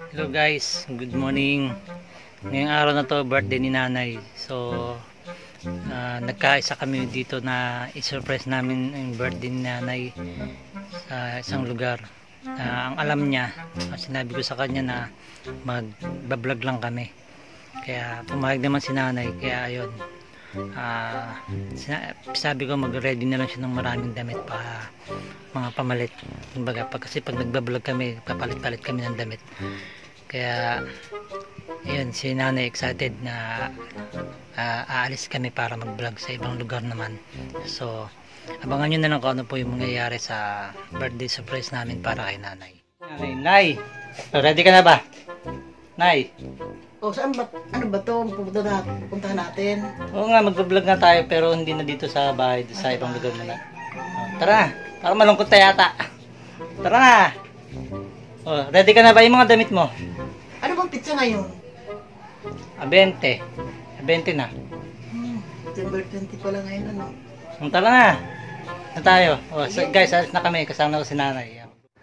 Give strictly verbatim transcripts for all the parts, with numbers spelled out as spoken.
Hello guys, good morning. Ngayong araw na to, birthday ni nanay. So, uh, nagkaisa kami dito na i-surprise namin ang birthday ni nanay sa isang lugar. Uh, ang alam niya, sinabi ko sa kanya na mag-vlog lang kami. Kaya pumayag naman si nanay. Kaya ayun, uh, sabi ko mag-ready na lang siya ng maraming damit pa, mga pamalit. Kumbaga, pag, kasi pag nagbablog kami, papalit-palit kami ng damit. Kaya ayun, si nanay excited na uh, aalis kami para mag-vlog sa ibang lugar naman. So abangan nyo na lang kung ano po yung mangyayari sa birthday surprise namin para kay nanay. Nanay, Nay! Ready ka na ba? Nay! O saan ba? Ano ba to? Pupunta na, pupuntahan natin. Oo nga, mag-vlog na tayo pero hindi na dito sa bahay, sa ibang lugar na. Tara, para malungkot tayo yata. Tara na! Oh, ready ka na ba yung mga damit mo? Ano bang pizza ngayon? A twenty. A twenty na. Hmm, September twenty pala ngayon, ano? Um, tara na. Na tayo. Oh, so, guys, alis na kami. Kasama ko si nanay.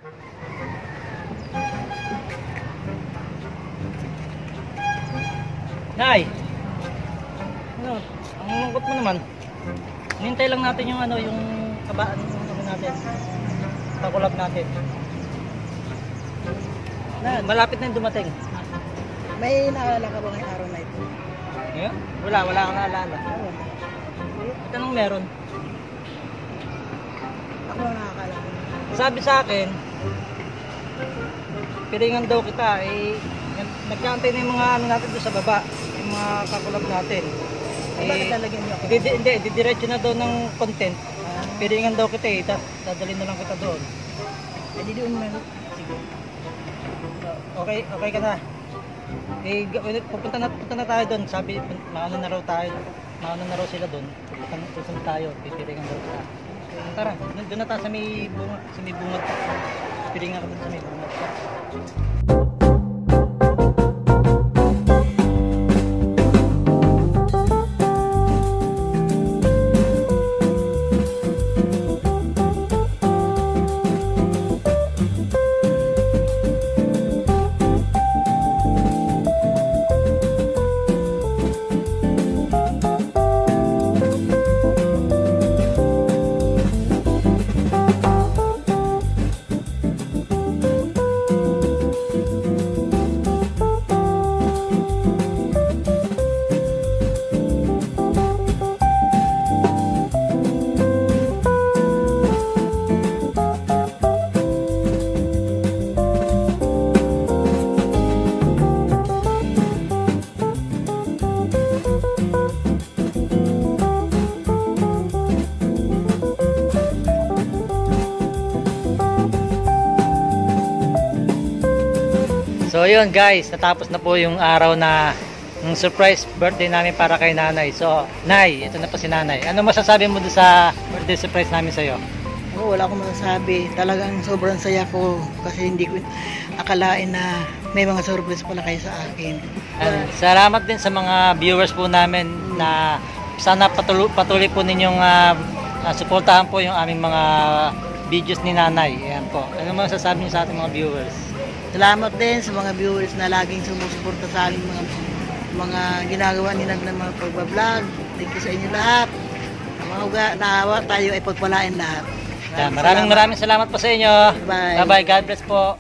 Nay! Ano? Ang lungkot mo naman. Hinintay lang natin yung ano, yung kabaan ng natin. Pakulap natin. Na, malapit na yung dumating. May naalala ka ba ngayong araw na ito? Yeah? Wala, wala akong naalala. Oo. At anong meron? Ako ang nakakala ko. Sabi sa akin, piringan daw kita, eh, nagkantay na yung mga ano natin doon sa baba, yung mga kakulab natin. Eh, bakit lalagyan niyo ako? Hindi, hindi, didiretso na daw ng content. Piringan daw kita eh, dadalhin na lang kita doon. Eh, di doon na. Sige. Okay, okay ka na. Eh, pupunta na, pupunta na tayo doon. Sabi, maano na raw tayo. Maano na raw sila doon. Pupunta na tayo, pipiringan daw kita. Tara, doon na tayo sa may bunga, sa may bunga. Piringan ka doon sa may bunga. So yun guys, natapos na po yung araw na ng surprise birthday namin para kay nanay. So, Nay, ito na po si nanay. Ano masasabi mo doon sa birthday surprise namin sa'yo? Oo, wala akong masasabi. Talagang sobrang saya ko kasi hindi ko akalain na may mga surprise pala kayo sa akin. And salamat din sa mga viewers po namin na sana patuloy, patuloy po ninyong uh, uh, suportahan po yung aming mga videos ni nanay. Ayan po. Ano masasabi niyo sa ating mga viewers? Salamat din sa mga viewers na laging sumusuporta sa aking mga mga ginagawa nila ng mga pagbablog. Thank you sa inyo lahat. Mga nahawa tayo ay pagpalain lahat. Yeah, maraming maraming salamat po sa inyo. Bye. Bye bye. God bless po.